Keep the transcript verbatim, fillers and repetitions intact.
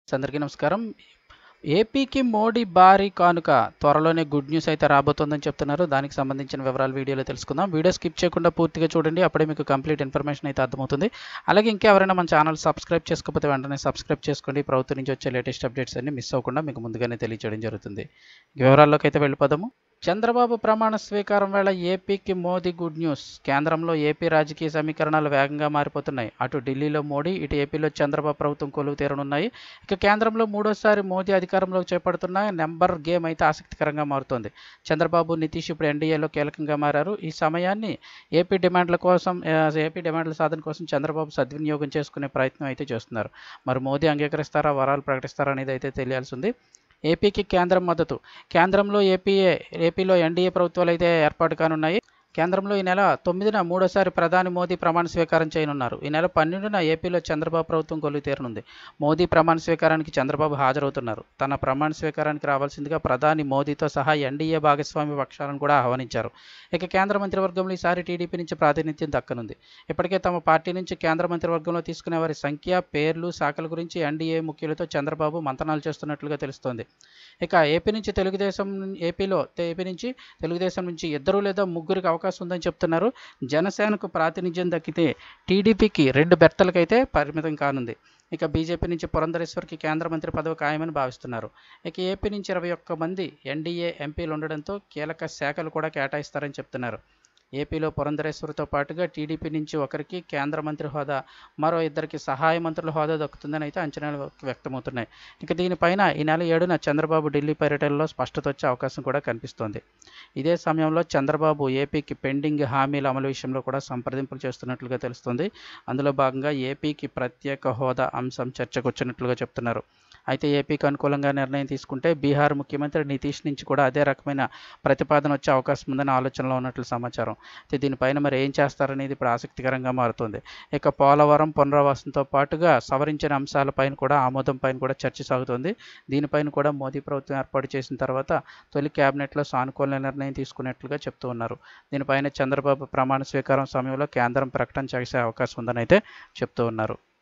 అందరికీ నమస్కారం. ఏపీకి మోడీ భారీ కానుక త్వరలోనే గుడ్ న్యూస్ అయితే రాబోతోందని చెప్తున్నారు. దానికి సంబంధించిన వివరాలు వీడియోలో తెలుసుకుందాం. వీడియో స్కిప్ చేయకుండా పూర్తిగా చూడండి, అప్పుడే మీకు కంప్లీట్ ఇన్ఫర్మేషన్ అయితే అర్థమవుతుంది. అలాగే ఇంకెవరైనా మన ఛానల్ సబ్స్క్రైబ్ చేసుకోకపోతే వెంటనే సబ్స్క్రైబ్ చేసుకోండి. ప్రభుత్వం నుంచి వచ్చే లేటెస్ట్ అప్డేట్స్ అన్ని మిస్ అవ్వకుండా మీకు ముందుగానే తెలియజేయడం జరుగుతుంది. వివరాల్లోకి అయితే వెళ్ళిపోదాము. చంద్రబాబు ప్రమాణ స్వీకారం వేళ ఏపీకి మోదీ గుడ్ న్యూస్. కేంద్రంలో ఏపీ రాజకీయ సమీకరణాలు వేగంగా మారిపోతున్నాయి. అటు ఢిల్లీలో మోడీ, ఇటు ఏపీలో చంద్రబాబు ప్రభుత్వం కొలువు తీరనున్నాయి. ఇక కేంద్రంలో మూడోసారి మోదీ అధికారంలోకి చేపడుతున్న నెంబర్ గేమ్ అయితే ఆసక్తికరంగా మారుతోంది. చంద్రబాబు, నితీష్ ఇప్పుడు ఎన్డీఏలో కీలకంగా మారారు. ఈ సమయాన్ని ఏపీ డిమాండ్ల కోసం ఏపీ డిమాండ్ల సాధన కోసం చంద్రబాబు సద్వినియోగం చేసుకునే ప్రయత్నం అయితే చేస్తున్నారు. మరి మోదీ అంగీకరిస్తారా, వరాలు ప్రకటిస్తారా అనేది అయితే తెలియాల్సి ఉంది. ఏపీకి కేంద్రం మద్దతు. కేంద్రంలో ఏపీఏ ఏపీలో ఎన్డీఏ ప్రభుత్వాలు అయితే ఏర్పాటు కానున్నాయి. కేంద్రంలో ఈ నెల తొమ్మిదిన మూడోసారి ప్రధాని మోదీ ప్రమాణ స్వీకారం చేయనున్నారు. ఈ నెల పన్నెండున ఏపీలో చంద్రబాబు ప్రభుత్వం కొలువు తీరనుంది. మోదీ ప్రమాణ స్వీకారానికి చంద్రబాబు హాజరవుతున్నారు. తన ప్రమాణ స్వీకారానికి రావాల్సిందిగా ప్రధాని మోదీతో సహా ఎన్డీఏ భాగస్వామి పక్షాలను కూడా ఆహ్వానించారు. ఇక కేంద్ర మంత్రివర్గంలో ఈసారి టీడీపీ నుంచి ప్రాతినిధ్యం దక్కనుంది. ఇప్పటికే తమ పార్టీ నుంచి కేంద్ర మంత్రివర్గంలో తీసుకునే వారి సంఖ్య, పేర్లు, శాఖల గురించి ఎన్డీఏ ముఖ్యులతో చంద్రబాబు మంతనాలు చేస్తున్నట్లుగా తెలుస్తోంది. ఇక ఏపీ నుంచి తెలుగుదేశం ఏపీలో ఏపీ నుంచి తెలుగుదేశం నుంచి ఇద్దరు లేదా ముగ్గురికి అవకాశం ఉందని చెప్తున్నారు. జనసేనకు ప్రాతినిధ్యం దక్కితే టీడీపీకి రెండు బెర్తలకైతే పరిమితం కానుంది. ఇక బీజేపీ నుంచి పురంధరేశ్వర్కి కేంద్ర మంత్రి పదవి ఖాయమని భావిస్తున్నారు. ఇక ఏపీ నుంచి ఇరవై ఒక్క మంది ఎన్డీఏ ఎంపీలు ఉండడంతో కీలక శాఖలు కూడా కేటాయిస్తారని చెప్తున్నారు. ఏపీలో పురంధరేశ్వర్తో పాటుగా టీడీపీ నుంచి ఒకరికి కేంద్ర మంత్రి హోదా, మరో ఇద్దరికి సహాయ మంత్రుల హోదా దక్కుతుందని అయితే అంచనాలు వ్యక్తమవుతున్నాయి. ఇక దీనిపైన ఈ నెల ఏడున చంద్రబాబు ఢిల్లీ పర్యటనలో స్పష్టత వచ్చే అవకాశం కూడా కనిపిస్తోంది. ఇదే సమయంలో చంద్రబాబు ఏపీకి పెండింగ్ హామీల అమలు విషయంలో కూడా సంప్రదింపులు చేస్తున్నట్లుగా తెలుస్తుంది. అందులో భాగంగా ఏపీకి ప్రత్యేక హోదా అంశం చర్చకు వచ్చినట్లుగా చెప్తున్నారు. అయితే ఏపీకి అనుకూలంగా నిర్ణయం తీసుకుంటే బీహార్ ముఖ్యమంత్రి నితీష్ నుంచి కూడా అదే రకమైన ప్రతిపాదన వచ్చే అవకాశం ఉందని ఆలోచనలో ఉన్నట్లు సమాచారం. అయితే దీనిపైన మరి ఏం చేస్తారనేది ఇప్పుడు ఆసక్తికరంగా మారుతుంది. ఇక పోలవరం పునరావాసంతో పాటుగా సవరించిన అంశాలపైన కూడా ఆమోదం పైన కూడా చర్చ సాగుతుంది. దీనిపైన కూడా మోదీ ప్రభుత్వం ఏర్పాటు చేసిన తర్వాత తొలి క్యాబినెట్లో సానుకూల నిర్ణయం తీసుకున్నట్లుగా చెప్తూ ఉన్నారు. దీనిపైన చంద్రబాబు ప్రమాణ స్వీకారం సమయంలో కేంద్రం ప్రకటన చేసే అవకాశం ఉందని అయితే చెప్తూ ఉన్నారు.